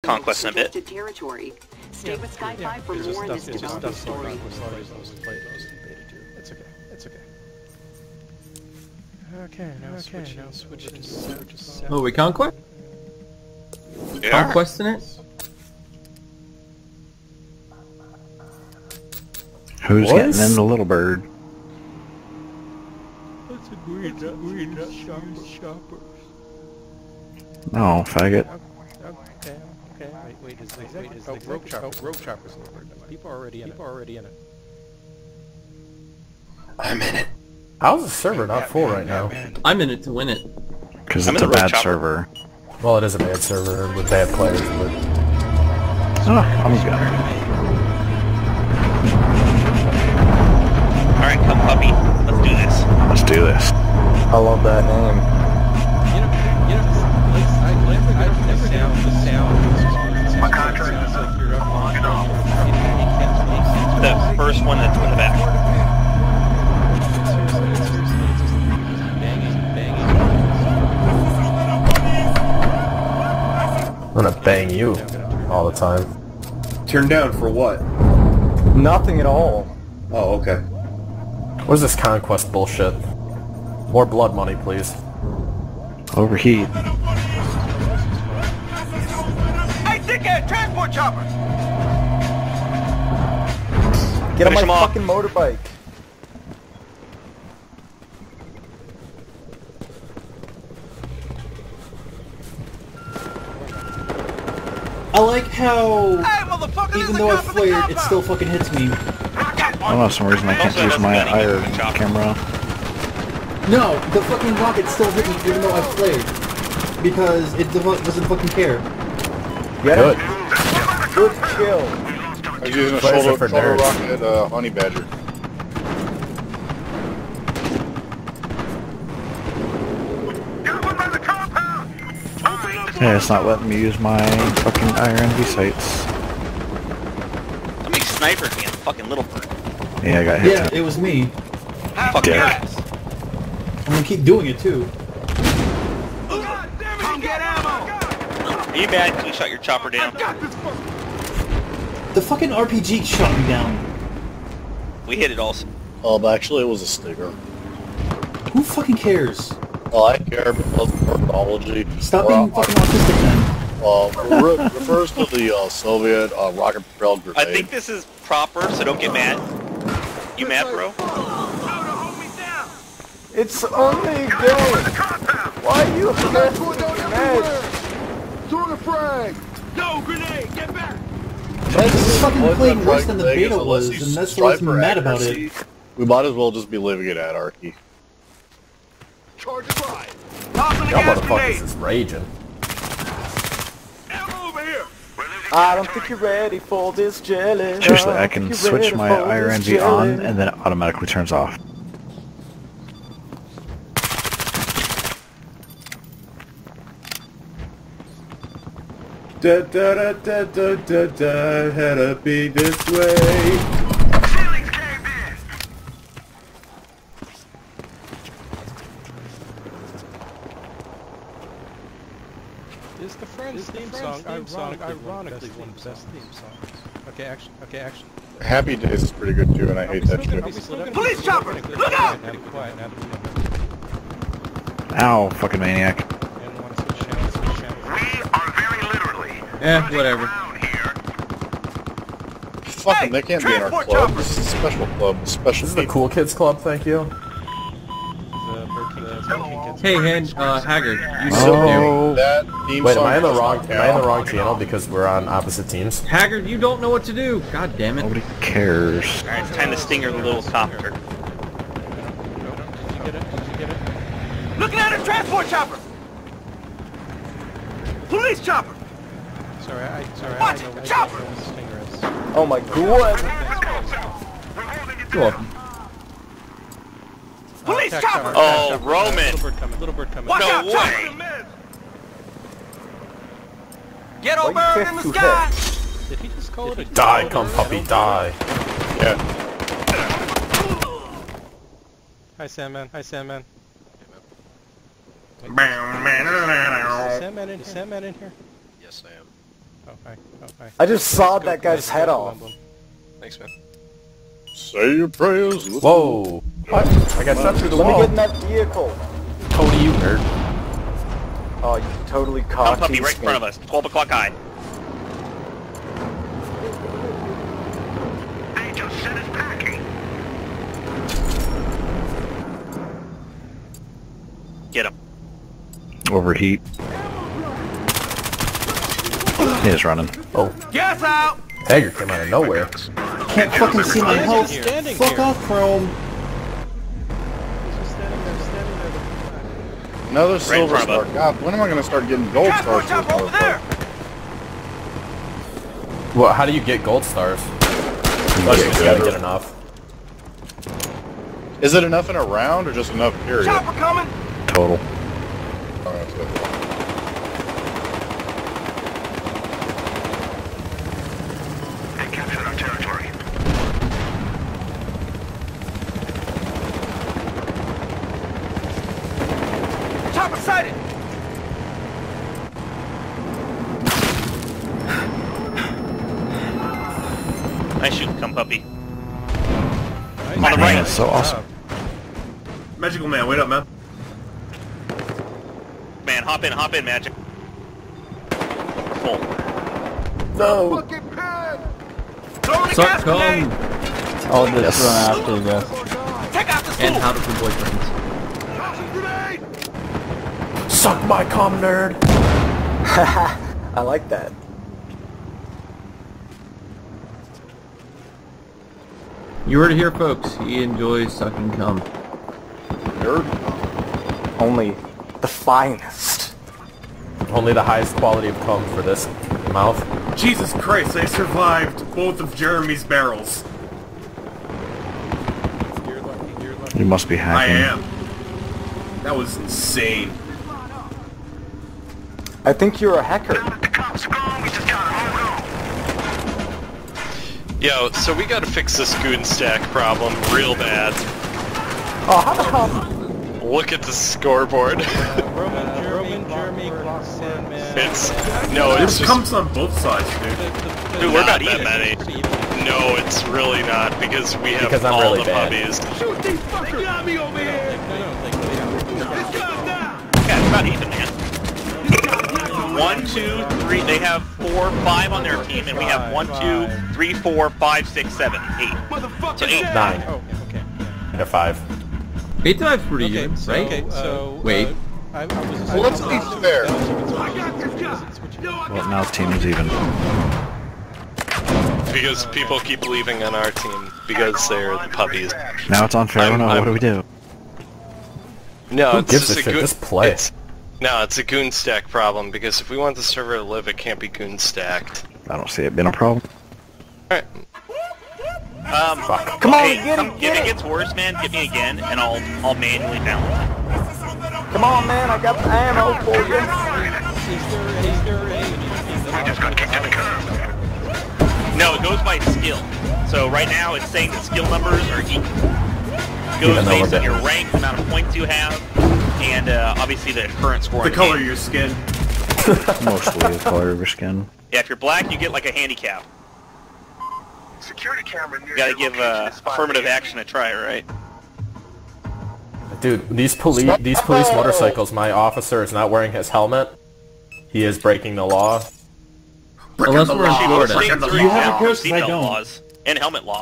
conquesting a bit. Territory. Stay with Sky 5 for more in this development story. It's okay. It's okay. Okay, now switch to south. Oh, we conquest? Yeah. Conquesting it? Who's getting in the little bird? That's a green shopper. No, faggot. Okay. Wait, is rope chopper's little bird. People are already in it. I'm in it. How's the server not full right now? I'm in it to win it. Because I'm it's in a the rope bad chopper. server. Well, it is a bad server with bad players, but... Oh, I'm a gunner. Alright, come puppy. Let's do this. Let's do this. I love that name. My contract is The first one that's in the back. I'm gonna bang you all the time. Turned down for what? Nothing at all. Oh, okay. What is this conquest bullshit? More blood money, please. Overheat. Hey, dickhead! Transport chopper! Get on Finish him my off. fucking motorbike. I like how, Hey, motherfucker! even though I flared, it still fucking hits me. I don't know, for some reason I can't Also, use that's my gonna get iron the chopper. camera. No, the fucking rocket still hit me even though I flared. Because it doesn't fucking care. Good. Good kill. I was using a Players are for shoulder nerds. rocket, honey badger. Yeah, it's not letting me use my fucking iron V sights. Somebody snipers me in fucking little bird. Yeah, I got hit. Yeah, it was me. Fuck Dick. your ass. I'm gonna keep doing it too. Come get ammo! Are you mad because we shot your chopper down? The fucking RPG shot me down. We hit it also. Actually, it was a stinger. Who fucking cares? Well, I care because of terminology. Stop being fucking autistic then. Refers to the Soviet rocket-propelled grenade. I think this is proper, so don't get mad. You mad, bro? It's only a game. Why are you mad? Throw the frag! No, grenade! Get back! This is fucking playing worse than the beta was, and that's what's mad about it. We might as well just be living in anarchy. Charge the fire! Tossing the Y'all gas motherfuckers grenade! is raging. Ammo over here! I don't think you're ready for this jelly. Seriously, I can switch my IRNG on and then it automatically turns off. Da da da da da da da, had to be this way. Ceilings caved in! Is the Friends theme song ironically one of the best theme songs? Okay, action. Happy Days is pretty good too, and I hate that shit. Police chopper! Look out! Now be quiet, now. Ow, fucking maniac. And want to switch channels. We are very literally Whatever. around here. Fucking, they can't be in our transport club. chopper. This is a special club. Special This is the Cool Kids Club, thank you. The Burger King. Hey, Haggard, you still there? Oh, That theme Wait, song am I in the does wrong? not Am I in the count. wrong channel because we're on opposite teams? Haggard, you don't know what to do. God damn it. nobody cares. Alright, it's time to stinger the little copter. Did you get it? Looking at a transport chopper! Police chopper! Sorry, I Watch know it, what chopper! the stinger is. Oh my god! You're welcome. Police Attack chopper! Oh, Roman! Little bird coming. Watch No out, way. chopper! Ghetto Why you bird fifth in the to sky! Did he just call it a Die, come puppy, die. Yeah. Hi, Sandman. Is Sandman in here? Yes, I am. I just sawed that guy's head off. Thanks, man. Say your prayers. Whoa! What? I got shot through the wall. Let me get in that vehicle. Tony, you nerd. Oh, you totally Come cocked puppy right in front of us. 12 o'clock high. I just said it's packing. Get him. Overheat. He is running. Oh. Gas out! Dagger came out of nowhere. Can't fucking see my health. Fuck off, Chrome. Another silver in front star. God, when am I going to start getting gold stars? Gas up over there! Well, how do you get gold stars? You gotta get enough. Is it enough in a round or just enough period? Chopper coming! Total. Oh, that's good. They captured our territory. Chopper sighted! Nice shooting, come puppy. Nice. On the right. That's so awesome. Magical man, wait up, man. Man, hop in, Magic. Full. No! Fucking pig! Throwing a gas grenade! I'll just run after you guys. Take out the school! And how to be boyfriends. Tossing grenade! Suck my cum, nerd! I like that. You heard it here, folks. He enjoys sucking cum. Nerd. Only the finest. Only the highest quality of cum for this mouth. Jesus Christ, I survived both of Jeremy's barrels. You're lucky. You must be I hacking. am. That was insane. I think you're a hacker. Yo, so we gotta fix this goon stack problem real bad. Oh, how the hell? Look at the scoreboard. Roman, Jeremy, Clock, Sandman. It's There's just pumps on both sides, dude. Dude, we're not about that many. No, it's really not because we have Because I'm all really the bad. puppies. Shoot these fuckers! They got me over here! It's gone now! Yeah, it's about even, man. 1, 2, 3. They have 4, 5 on their team, and we have 1, 2, 3, 4, 5, 6, 7, 8. Motherfucker! So 8. 9. Oh, okay. To 5. 8 times pretty Okay, even, so, right? wait. I was Well, let's be fair. I got this guy! No, I Well, got now the team is even. Because people keep leaving on our team because they're the puppies. Now it's unfair. What do we do? No, Who it's gives just a a shit? goon. Just play. It's a goon stack problem because if we want the server to live, it can't be goon stacked. I don't see it being a problem. Alright. Come on, Hey, get if it! it gets worse, man, get me again, and I'll manually balance. Come on, man, I got the ammo for you. No, it goes by skill. So right now it's saying the skill numbers are equal. It goes Even though based we're on your rank, the amount of points you have, and obviously the current score. The on color of game. your skin. Mostly the color of your skin. Yeah, if you're black, you get like a handicap. security camera near You gotta your give location is spotted. affirmative action a try, right? Dude, these police motorcycles, my officer is not wearing his helmet. He is breaking the law. Unless we're in Florida. States are You have exempt a curse, from I seatbelt don't. laws and helmet law.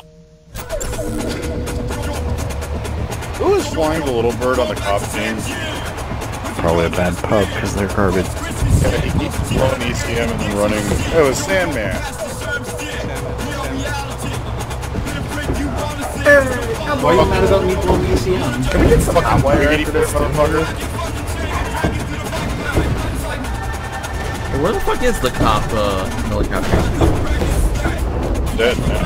Who is flying the little bird on the cop team? Probably a bad pub because they're garbage. Yeah, he keeps throwing ECM and then running. Oh, it was Sandman. Why are you mad about me blowing ECM? Can we get some hot wire after this? motherfucker. Where the fuck is the cop helicopter? Dead, man.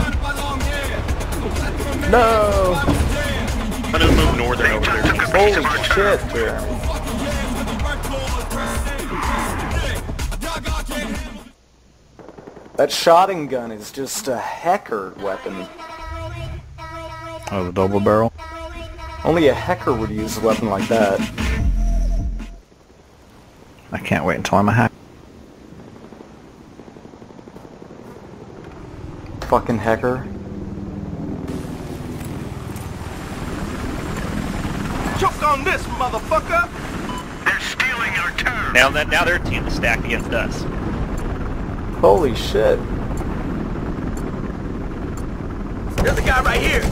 No! I'm gonna move northern over there. Holy shit, Jeremy. That shotgun gun is just a hacker weapon. Oh, the double barrel? Only a hacker would use a weapon like that. I can't wait until I'm a hack. fucking hacker. Choke on this, motherfucker! They're stealing our turn! Now their team is stacked against us. Holy shit. There's a guy right here!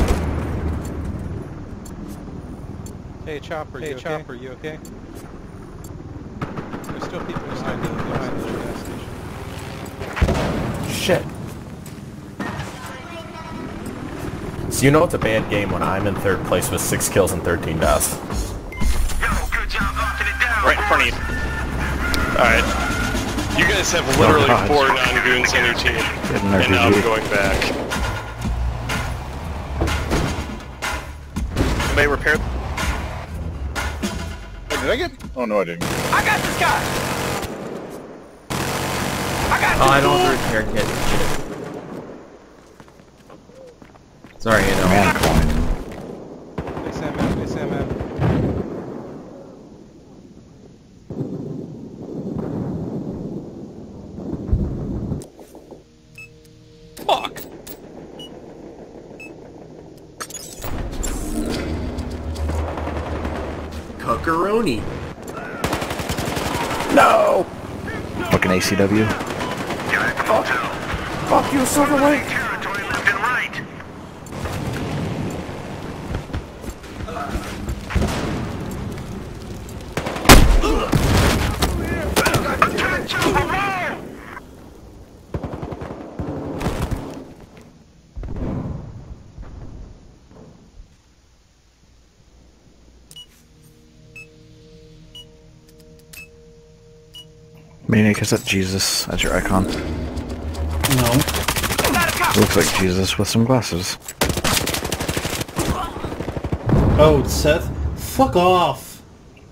Hey Chopper, you okay? There's still people behind the gas station. Shit. So you know it's a bad game when I'm in 3rd place with 6 kills and 13 deaths. Yo, good job locking it down! Right in front of you. Alright. You guys have literally 4 non-goons on your team. And now I'm going back. Somebody repair... Wait, did I get... Oh, no, I didn't. I got this guy! I got this Oh, I don't have a repair kit. Shit. Sorry, you know. Man coin. Hey Sam, Fuck! Cuckaroni. No! Fucking ACW. Fuck you, Silver Lake! territory left and right! Maniac, is that Jesus as your icon? No. Looks like Jesus with some glasses. Oh, Seth? Fuck off!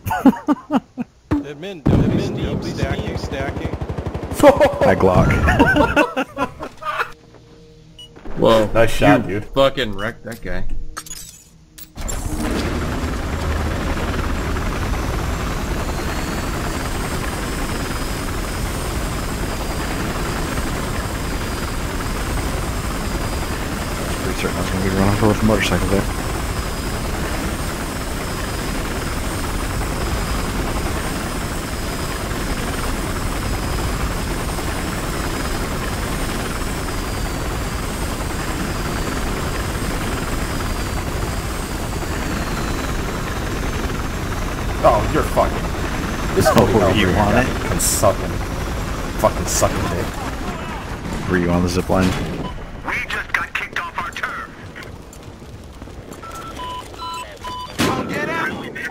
Admin, stacking. Hi, Glock. Whoa. Nice shot, You dude. fucking wrecked that guy. Pretty certain I was gonna be running over with a motorcycle there. Oh, you're fucking... This is you on it? I'm sucking. Fucking sucking dick. Were you on the zip line? We just got kicked off our turf! Come get out!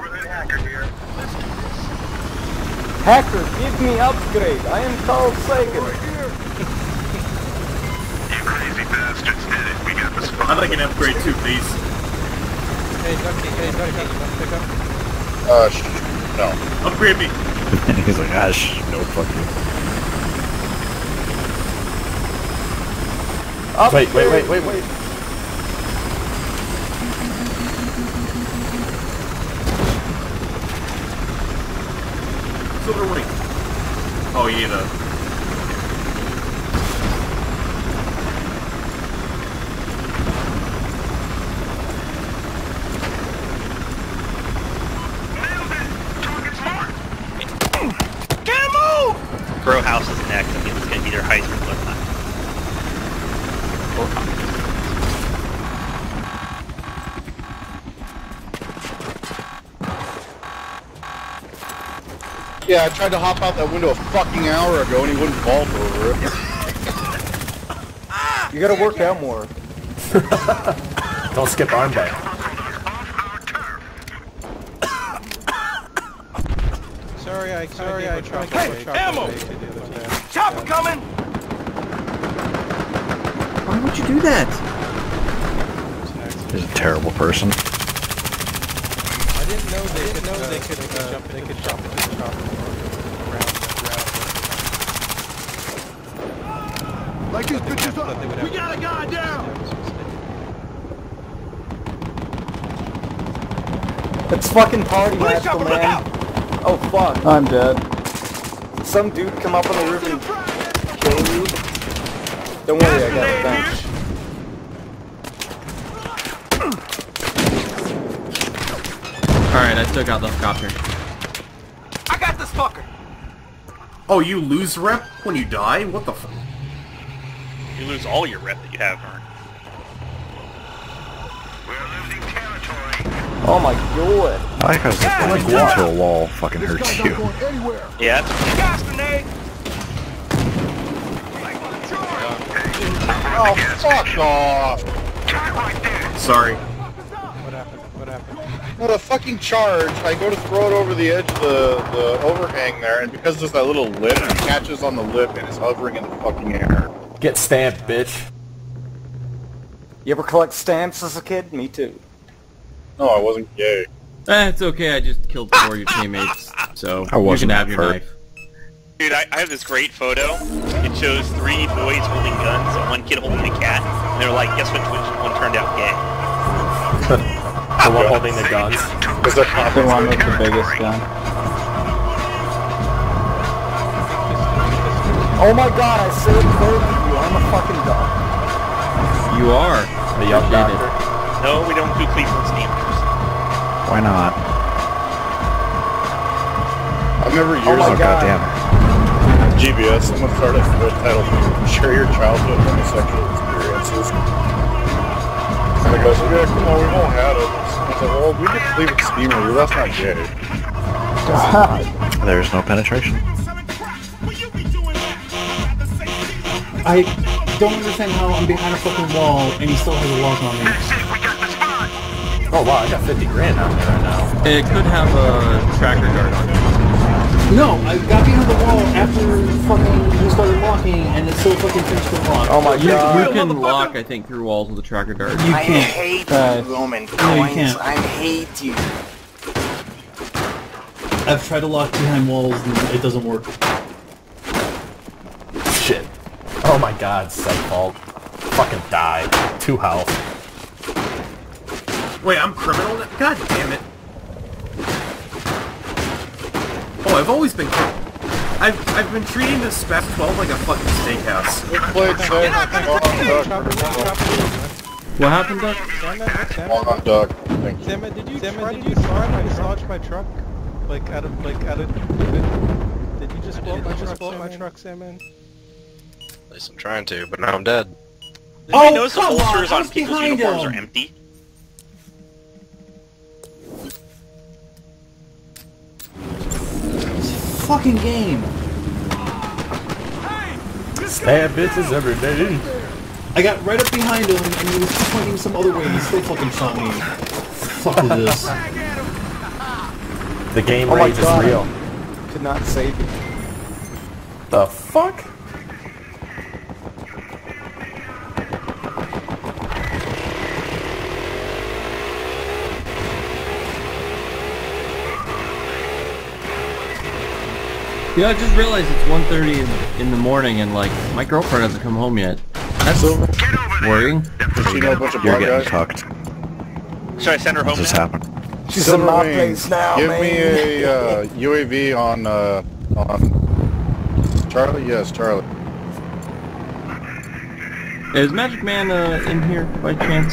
Hacker, give me upgrade. I am Carl Sagan. You crazy bastards did it. We got the spot. I'd like an upgrade too, please. Hey Ducky, you want to pick up? No. Upgrade me. He's like, ah, no, fuck you. Wait. Silver Wing. Oh, you need a... Grow House is next. I think it's going to be their Heisman flip time. Yeah, I tried to hop out that window a fucking hour ago and he wouldn't vault over it. You gotta work out more. Don't skip arm day. Sorry, I tried to Hey, ammo! Chopper coming! Why would you do that? He's a terrible person. I didn't know they could jump into the chopper around. Like these bitches up! We got a guy down! It's fucking party Police master, chopper, look man. out! Oh fuck. I'm dead. Some dude come up on the roof and kill you. Don't worry, I got a bench. Alright, I still got the copter. I got this fucker. Oh, you lose rep when you die? What the f... You lose all your rep that you have, Vern. Oh my god. I like how like going to a wall fucking hurts you. Yeah. Gas grenade. Oh, fuck off! Sorry. What happened? What happened? Not a fucking charge. I go to throw it over the edge of the overhang there, and because there's that little lip, it catches on the lip and is hovering in the fucking air. Get stamped, bitch. You ever collect stamps as a kid? Me too. No, I wasn't gay. It's okay, I just killed 4 of your teammates, so I you wasn't can have your hurt. knife. Dude, I have this great photo. It shows 3 boys holding guns and 1 kid holding a cat. And they're like, guess which one turned out gay? The one holding the guns. Is that The one with the biggest gun. Oh my god, I saved both of you. I'm a fucking dog. You are. The young doctor. No, we don't do Cleveland Steamers. Why not? I've never Oh years my Oh, god. goddamn. GBS, someone started a thread titled Share Your Childhood Homosexual Experiences. And the guy's like, yeah, come on, we've all had it. I was like, well, we did Cleveland Steamer, but that's not gay. There's no penetration. I don't understand how I'm behind a fucking wall and he still has a lock on me. Oh wow, I got 50 grand out there right now. It could have a tracker guard on it. No, I got behind the wall after fucking he started locking and it still fucking finished the lock. Oh my You god. can lock, I think, through walls with a tracker dart. You I can't. hate you, Roman No, you coins. can't. I hate you. I've tried to lock behind walls and it doesn't work. Shit. Oh my god, Seth fault. Fucking die. 2 health. Wait, I'm criminal now? God damn it. Oh, I've always been criminal. I've been treating this Spec 12 like a fucking steakhouse. What happened, Doug? Long on Doug. Thank you. Damn it, did you try to dislodge my truck? Like, out of, did you just blow up my truck, Salmon? At least I'm trying to, but now I'm dead. Did you notice the holsters on people's uniforms are empty? Fucking game. Stab bitches every day. I got right up behind him and he was pointing some other way and he still fucking shot me. Fuck is this? The game rage is real. Could not save you. The fuck? Yeah, I just realized it's 1:30 in the morning and, like, my girlfriend hasn't come home yet. That's worrying. Does she know a bunch of You're black getting guys? tucked. Should I send her home What's just now? happened? She's in my place now, Give man. me a UAV on Charlie? Yes, Charlie. Is Magic Man in here by chance?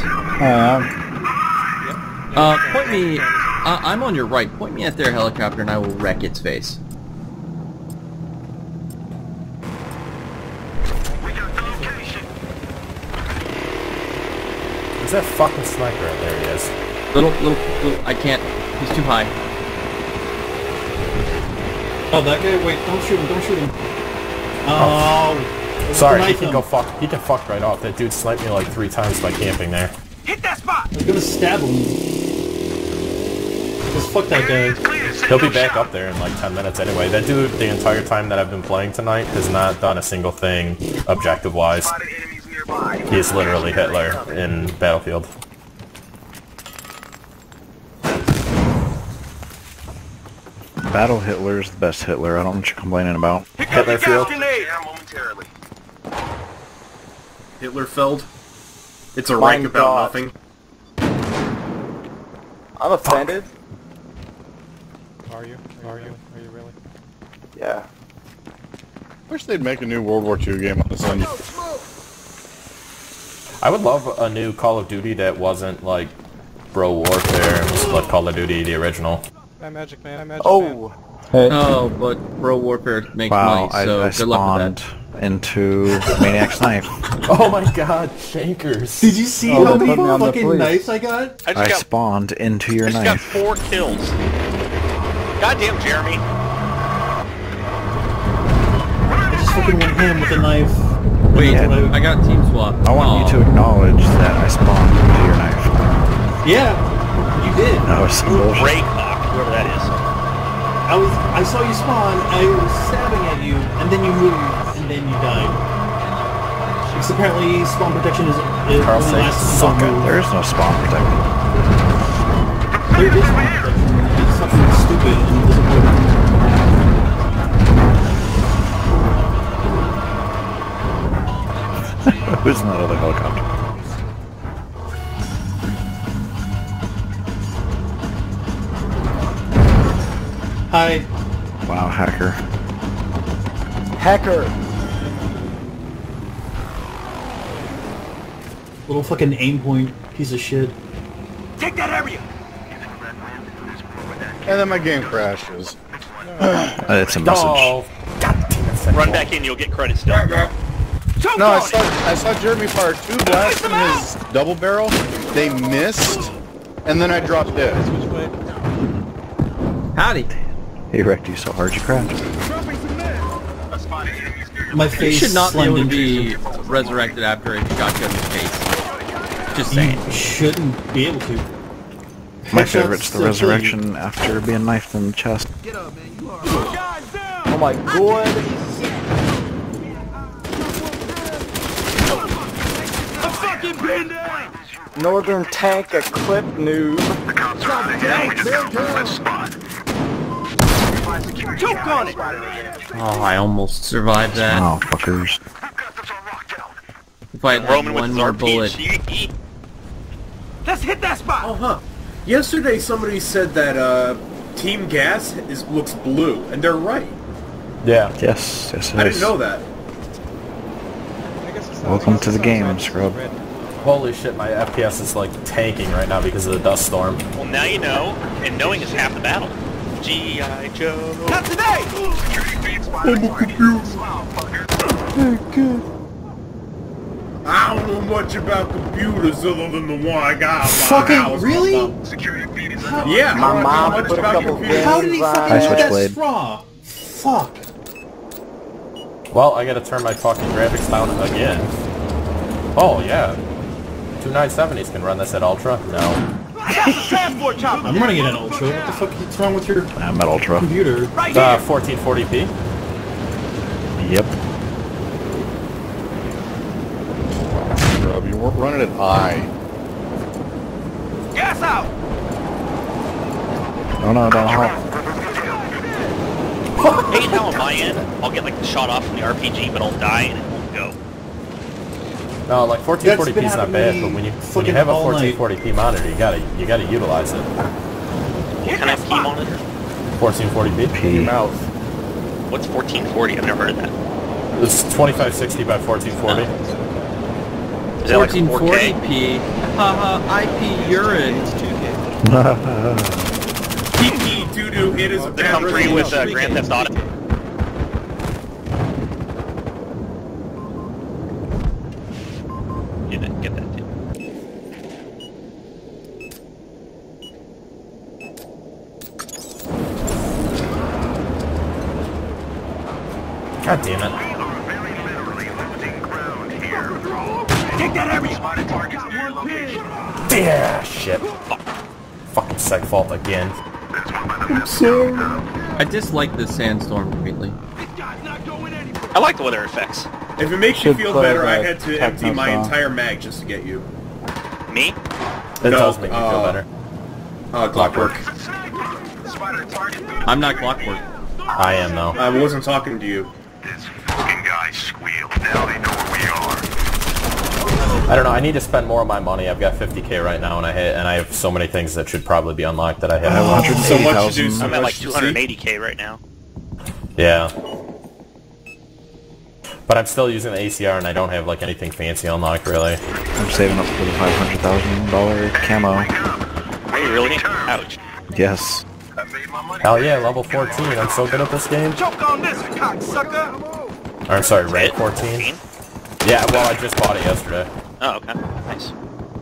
Point me. I'm on your right. Point me at their helicopter and I will wreck its face. Is that fucking sniper? There he is. Little, I can't. He's too high. Oh, that guy? Wait, don't shoot him, don't shoot him. Oh. Sorry, he Knife can him. go fuck. He can fuck right off. That dude sniped me like 3 times by camping there. Hit that spot. I was gonna stab him. Just fuck that guy. He'll be back up there in like 10 minutes anyway. That dude, the entire time that I've been playing tonight, has not done a single thing objective-wise. He's literally Hitler in Battlefield. Battle Hitler's the best Hitler. I don't know what you're complaining about. Hitlerfield. Hitlerfeld. It's a Mein rank about God. nothing. I'm offended. Are you? Are you really? Yeah. Wish they'd make a new World War II game on this end. I would love a new Call of Duty that wasn't like Bro Warfare and was like Call of Duty the original. Magic Man. Oh, but Bro Warfare makes money, so I good luck with spawned into Maniac's Knife. Oh my god, Shankers. Did you see how many fucking knives I got? I spawned into your I just knife. got 4 kills. Goddamn, Jeremy. I just fucking went ham with a knife. Wait, I got team swap. I want you to acknowledge that I spawned into your knife. Yeah, you did. No, it's some bullshit. Raycock, whoever that is. I saw you spawn, I was stabbing at you, and then you moved, and then you died. Because apparently spawn protection is Carl only says, lasts Suck one it. move. There is no spawn protection. There is spawn protection. It's something stupid and doesn't work. Who's in that other helicopter? Hi. Wow, hacker. Hacker! Little fucking aim point piece of shit. Take that area! And then my game crashes. It's a message. Oh, god damn it. Run back in, you'll get credit still. No, I saw Jeremy fire 2 blasts from his double barrel. They missed, and then I dropped dead. Howdy. He wrecked you so hard you crashed. My You face should not be able to slammed be resurrected after a shotgun in the face. Just saying. You shouldn't be able to. My Headshots favorite's the still kill you. resurrection after being knifed in the chest. Oh my god! Northern tank equip noob. Choke on it! Oh, I almost survived that. Oh, fuckers. If I had Roman with one his more bullet. RPG. Let's hit that spot! Oh, huh. Yesterday somebody said that Team Gas looks blue, and they're right. Yeah. Yes, yes it I is. didn't know that. Welcome to the game, Scrub. Holy shit, my FPS is like tanking right now because of the dust storm. Well, now you know, and knowing is half the battle. G.I. Joe. Not today! I don't know much about computers other than the one I got. Fucking really? Yeah, My I don't mom know much put a about couple computers. How did he fucking Hi, do that Switchblade. straw? Fuck. Well, I gotta turn my fucking graphics down again. Oh, yeah. 2970s can run this at Ultra? No. I'm running it at Ultra. What the fuck is wrong with your I'm at Ultra. computer? 1440p? Yep. Rob, you weren't running at I. Gas out! Oh no, don't halt. Hey, how on my end, I'll get like the shot off from the RPG, but I'll die and it won't go. No, like 1440p is not bad, but when you have a all night. 1440p monitor, you gotta utilize it. What kind of key monitor? 1440p? P. Mouth. What's 1440? I've never heard of that. It's 2560 by 1440. Is that like 4K? 1440p. Haha, IP urine. Kiki doo-doo hit his They come free with Grand Theft Auto. You didn't get that too. God damn it. Take that area! Yeah, shit. Fucking seg fault again. I'm sorry. I dislike this sandstorm greatly. I like the weather effects. If it makes you Should feel play better, I that had to techno empty my song. entire mag just to get you. Me? It does make me feel better. Clockwork. I'm not Clockwork. I am, though. I wasn't talking to you. I don't know, I need to spend more of my money. I've got 50k right now, and I have so many things that should probably be unlocked that I have. So much to do, so I'm at like much to see. 280k right now. Yeah. But I'm still using the ACR and I don't have like anything fancy unlocked really. I'm saving up for the $500,000 camo. Wait, really? Ouch. Yes. Hell yeah, level 14. I'm so good at this game. Choke on this, cocksucker! Or, I'm sorry, rank 14. Yeah, well, I just bought it yesterday. Oh, okay. Nice.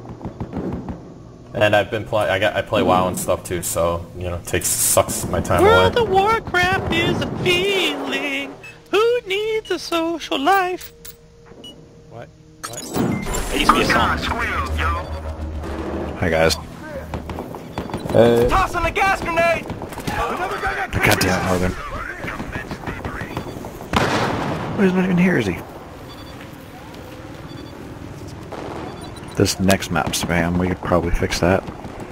And I've been I play WoW and stuff too, so you know, sucks my time World away. of Warcraft is a feeling. Who needs a social life? What? That used to be a song. Hi guys. Tossing the gas grenade! God damn it, Northern. Oh, he's not even here, is he? This next map spam, we could probably fix that.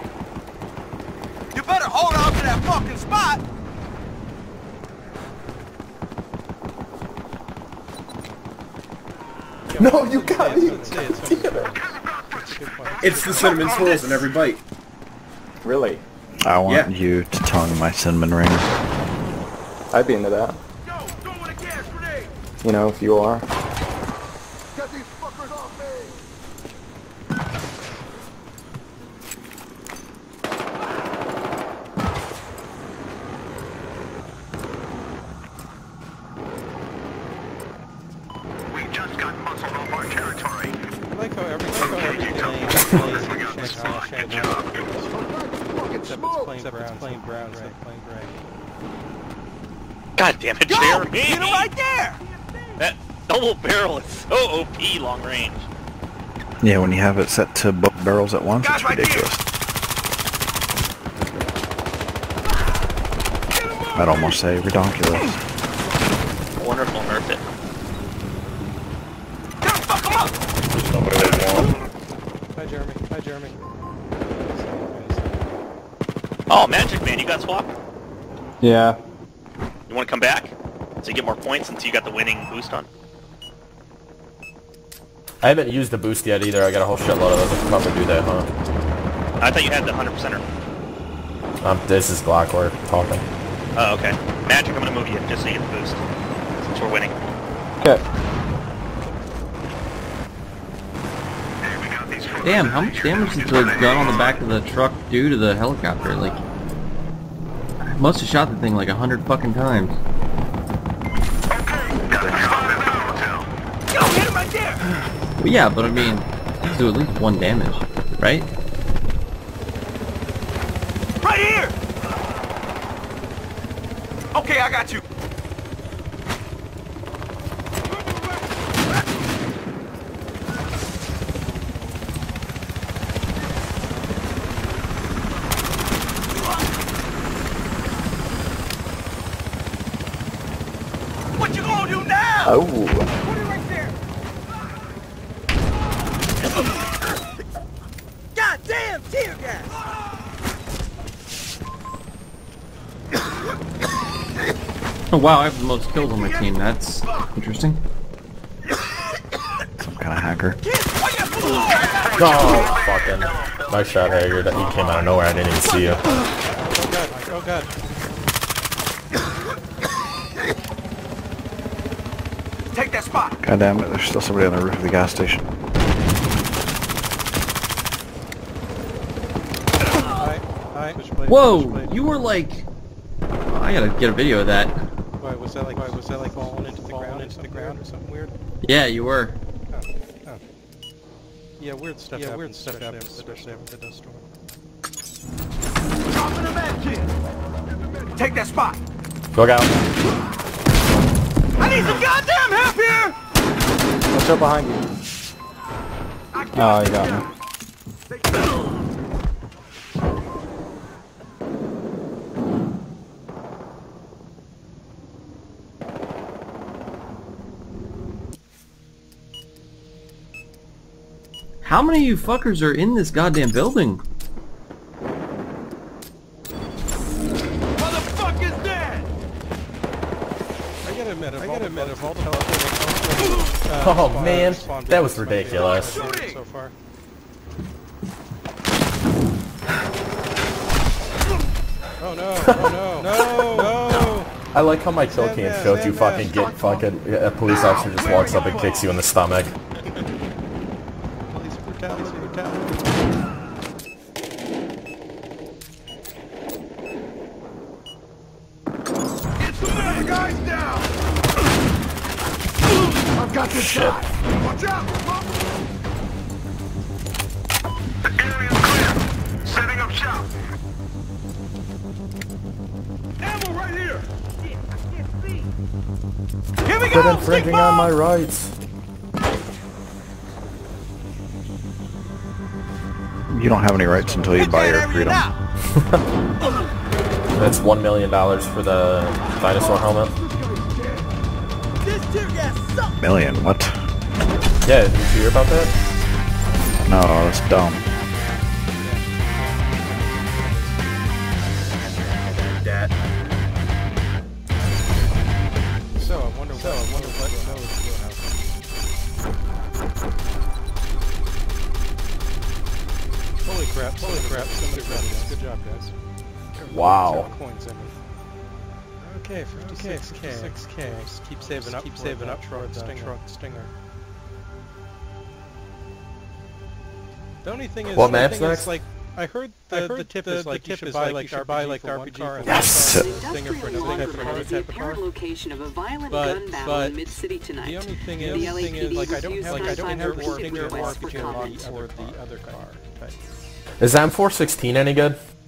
You better hold on to that fucking spot! No, you got me! It's the cinnamon swirls in every bite. Really? I want you to tongue my cinnamon ring. I'd be into that. You know, if you are. Get these fuckers off me! We just got muscled off our territory. I like how everything except it's plain brown, right? Plain gray. God damn it, Jeremy! Get him right there! That double barrel is so OP long range. Yeah, when you have it set to both barrels at once, it's ridiculous. I'd almost say redonkulous. I wonder if we'll nerf it. Hi, Jeremy. Hi, Jeremy. Oh, Magic Man, you got swapped? Yeah. You want to come back? So you get more points since you got the winning boost on? I haven't used the boost yet either. I got a whole shitload of those. I could probably do that, huh? I thought you had the 100%er. This is Glock we're talking. Oh, okay. Magic, I'm gonna move you just so you get the boost. Since we're winning. Okay. Damn, how much damage did the gun on the back of the truck do to the helicopter? Like, I must have shot the thing like 100 fucking times. Yo, hit him right there! Well, yeah, but I mean, do at least 1 damage, right? Right here! Okay, I got you. What you gonna do now? Oh. Put it right there. God damn, tear gas! Oh wow, I have the most kills on my team. That's interesting. Some kind of hacker. Oh, fucking. Nice shot, Hager. That you came out of nowhere. I didn't even see you. Oh god, oh god. Take that spot. God damn it, there's still somebody on the roof of the gas station. Hi, switchblade, Whoa! switchblade. You were like... I gotta get a video of that. Why, was that like falling into the ground or something weird? Yeah, you were. Oh. Yeah, weird stuff happens, especially after the dust storm. Dropping a med kit. Take that spot. Look out. I need some goddamn help here! What's up behind you? Oh, you got me. How many of you fuckers are in this goddamn building? Motherfucker's dead! I gotta admit, of all the teleporters, Oh man, that was ridiculous. so far. Oh no, oh no, no, no! I like how my kill cam showed you fucking get fucking a police officer just walks up and kicks you in the stomach. Police brutality, brutality. Get some bad guys down! I've got this guy! Watch out! The area's clear! Setting up shop! Ammo right here! Here we go! Quit infringing on my rights. You don't have any rights until you buy your freedom. That's $1 million for the dinosaur helmet. Million? What? Yeah, did you hear about that? No, that's dumb. So I wonder what knows will happen. Holy crap, somebody grabbed it. Good job, guys. Wow. Coins in it. Okay, 56k. Just keep saving up for the Stinger. The only thing is, what map's next? Like, I heard the tip is like you should buy like RPG car and yes. Stinger for another type of car. Location of a violent gun battle in mid-city tonight. The only thing is like I don't have Stinger or RPG or the other car type. Is the M416 any good?